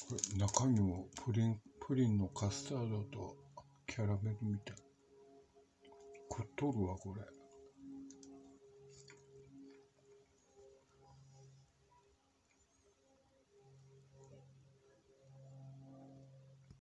これ中身もプリンのカスタードとキャラメルみたい。食っとるわこれ。